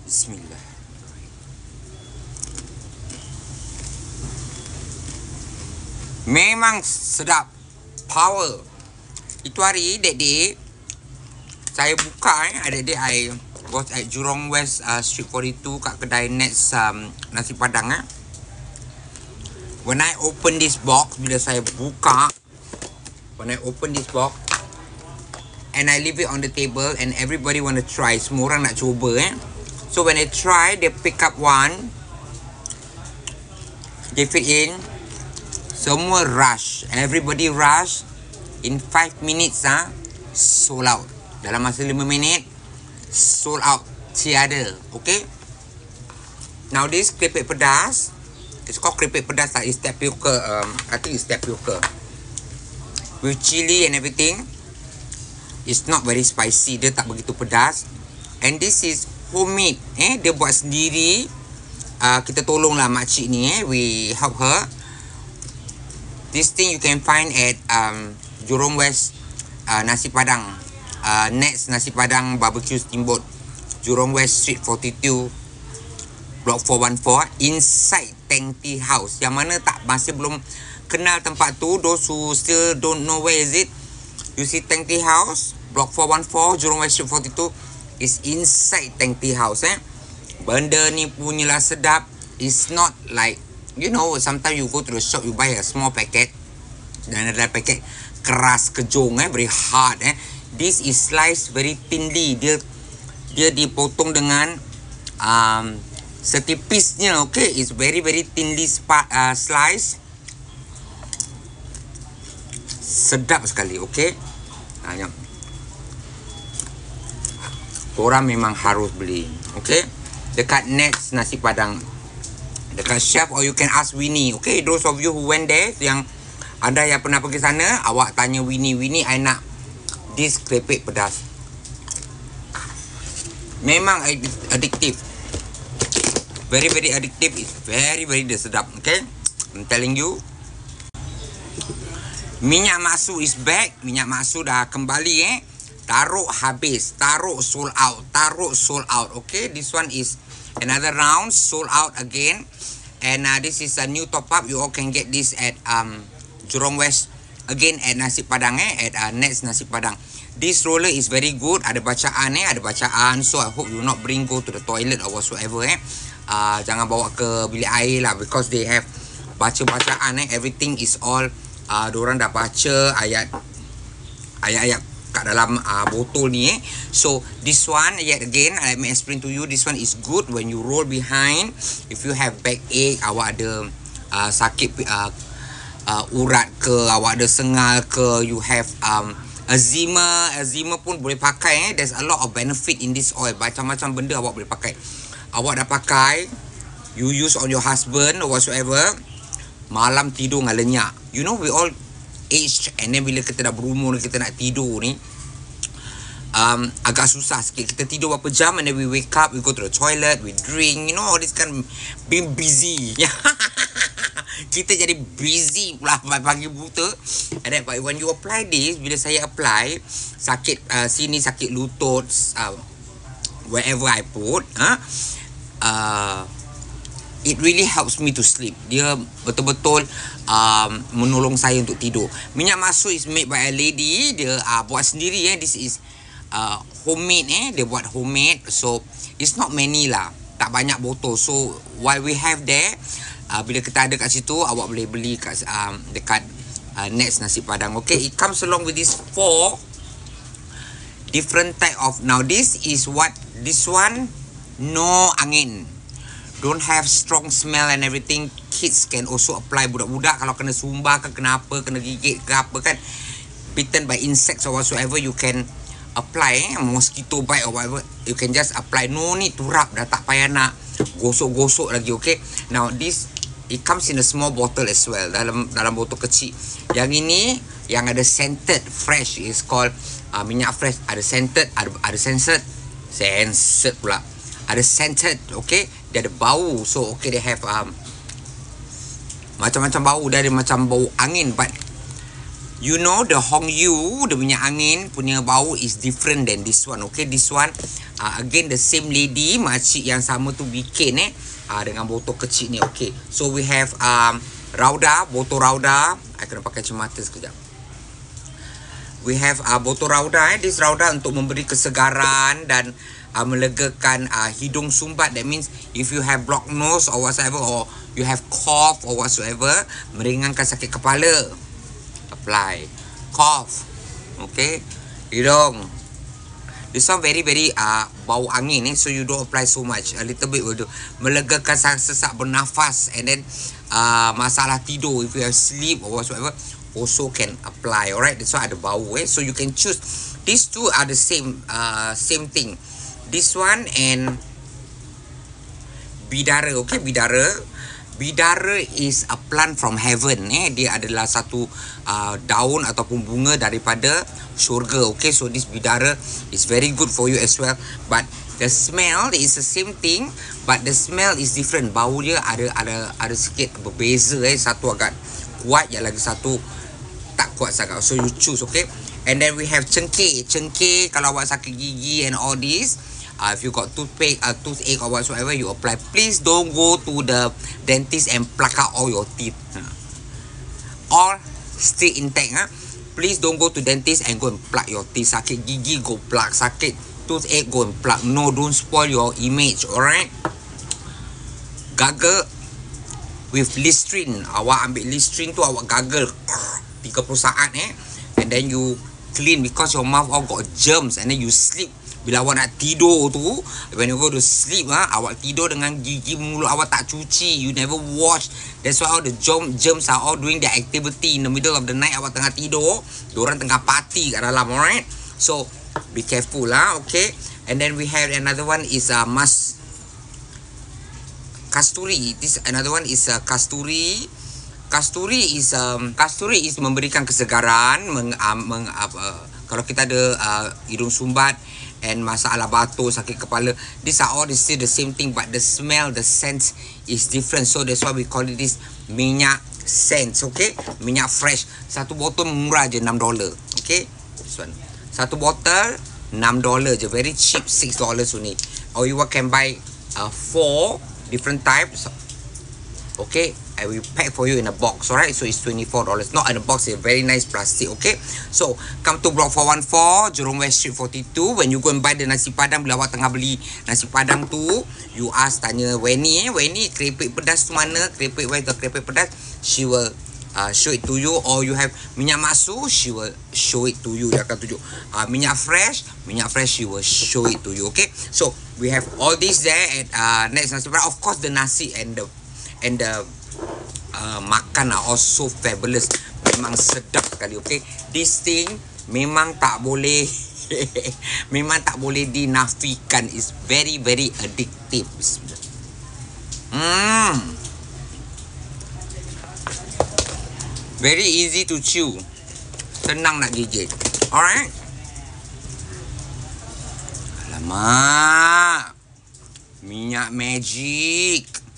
Bismillah. Memang sedap. Power. Itu hari, that day, saya buka that day I was at Jurong West Street 42 kat kedai Nets nasi padang When I open this box, bila saya buka, when I open this box and I leave it on the table and everybody want to try, semua orang nak cuba So when they try, they pick up one, they fit in, semua rush, everybody rush. In 5 minutes sold out. Dalam masa 5 minit sold out. Tiada. Okay. Now this keripik pedas, it's called keripik pedas lah. It's tapioca. I think it's tapioca with chili and everything. It's not very spicy. Dia tak begitu pedas. And this is homemade. Dia buat sendiri. Kita tolonglah makcik ni. We help her. This thing you can find at Jurong West Nasi Padang, Nets Nasi Padang Barbecue Steamboat, Jurong West Street 42, Block 414, inside Tang Tea House. Yang mana masih belum kenal tempat tu, those who still don't know where is it, you see Tang Tea House, Block 414, Jurong West Street 42, is inside Tang Tea House. Benda ni punyalah sedap. It's not like, you know, sometimes you go to the shop, you buy a small packet, dan ada paket keras kejong, very hard. This is sliced very thinly. Dia dipotong dengan setipisnya. Okay, it's very thinly sliced. Sedap sekali. Okay, korang memang harus beli. Okay, dekat Nets Nasi Padang, dekat chef, or you can ask Winnie. Okay, those of you who went there, yang anda yang pernah pergi sana, awak tanya Winnie, I nak this keripik pedas. Memang addictive. Very addictive. It's very sedap. Okay, I'm telling you. Minyak maksud is back. Minyak maksud dah kembali. Taruh habis, taruh sold out, Okay, this one is another round, sold out again. And this is a new top up. You all can get this at Jurong West again at Nasi Padang at Nets Nasi Padang. This roller is very good. Ada bacaan ada bacaan. So I hope you not go to the toilet or whatsoever jangan bawa ke bilik air lah, because they have baca-bacaan everything is all diorang dah baca ayat kat dalam botol ni So this one, yet again, let me explain to you. This one is good when you roll behind. If you have backache, awak ada sakit urat ke, awak ada sengal ke, you have eczema pun boleh pakai There's a lot of benefit in this oil. Macam-macam benda awak boleh pakai. Awak dah pakai, you use on your husband or whatsoever, malam tidur dengan lenyap. You know, we all aged, and then bila kita dah berumur, kita nak tidur ni agak susah sikit. Kita tidur berapa jam, and then we wake up, we go to the toilet, we drink, you know, all this kind of being busy. Kita jadi busy pula pagi buta. And then, but when you apply this, bila saya apply, sakit sini, sakit lutut, wherever I put, it really helps me to sleep. Dia betul-betul menolong saya untuk tidur. Minyak maksud is made by a lady. Dia buat sendiri. This is homemade. Dia buat homemade. So it's not many lah, tak banyak botol. So while we have there, bila kita ada kat situ, awak boleh beli kat dekat Nets Nasi Padang. Okay, it comes along with this 4 different type of. Now this is what, this one no angin, don't have strong smell and everything. Kids can also apply. Budak-budak kalau kena sumbar ke, kenapa, kena gigit ke apa kan, bitten by insects or whatsoever, you can apply mosquito bite or whatever, you can just apply. No need to rub. Dah tak payah nak gosok-gosok lagi. Okay, now this, it comes in a small bottle as well, dalam botol kecil. Yang ini yang ada scented fresh is called minyak fresh. Ada scented, ada scented pula, ada scented. Okay, dia ada bau. So okay, they have macam-macam bau. Dia ada macam bau angin, but You know the Hongyu, the minyak angin punya bau is different than this one. Okay, this one again the same lady, makcik yang sama tu bikin dengan botol kecil ni. Okay, so we have Rauda, botol Rauda. I kena pakai cermata sekejap. We have botol Rauda. This Rauda untuk memberi kesegaran dan melegakan hidung sumbat. That means if you have blocked nose or whatsoever, or you have cough or whatsoever, meringankan sakit kepala. Apply. Cough. Okay. Hidung. This one very bau angin so you don't apply so much. A little bit will do. Melegakan sesak bernafas, and then masalah tidur, if you have sleep or whatsoever, also can apply. Alright, that's why ada bau so you can choose. These two are the same thing. This one and bidara. Okay, bidara is a plant from heaven. Dia adalah satu daun ataupun bunga daripada syurga. Okay, so this bidara is very good for you as well. But the smell is the same thing, but the smell is different. Bau dia ada sikit berbeza. Satu agak kuat, yang lagi satu tak kuat sangat. So you choose. Okay, and then we have cengkeh. Cengkeh kalau awak sakit gigi and all this, if you got toothache or whatsoever, you apply. Please don't go to the dentist and pluck out all your teeth. All stay intact. Please don't go to dentist and go and pluck your teeth. Sakit gigi, go pluck. Sakit toothache, go and pluck. No, don't spoil your image. Alright. Gargle with Listerine. Awak ambil Listerine tu, awak gargle 30 saat and then you clean, because your mouth all got germs, and then you sleep. Bila awak nak tidur tu, when you go to sleep, awak tidur dengan gigi mulut awak tak cuci, you never wash. That's why all the germs are all doing their activity in the middle of the night. Awak tengah tidur, diorang tengah party kat dalam. Alright, so be careful okay. And then we have another one is kasturi. This another one is kasturi. Kasturi is memberikan kesegaran. Kalau kita ada hidung sumbat and masalah batuk, sakit kepala, these are all still the same thing, but the smell, the scent is different. So that's why we call it this minyak scent. Okay, minyak fresh. Satu botol murah je, $6. Okay, this one, satu botol $6 je, very cheap, $6 only. Or you can buy 4 different types. Okay, I will pack for you in a box. Alright, so it's $24. Not in a box, it's a very nice plastic. Okay, so come to block 414 Jurong West Street 42. When you go and buy the nasi padang, bila awak tengah beli nasi padang tu, you ask, tanya Weni keripik pedas tu mana, keripik, where's the keripik pedas, she will show it to you. Or you have minyak masu, she will show it to you. Dia akan tunjuk minyak fresh, she will show it to you. Okay, so we have all this there at next nasi padang. Of course, the nasi and the makan are also fabulous. Memang sedap sekali. Okay, this thing memang tak boleh memang tak boleh dinafikan. It's very addictive. Very easy to chew, senang nak gigit. Alright. Alamak, minyak magic.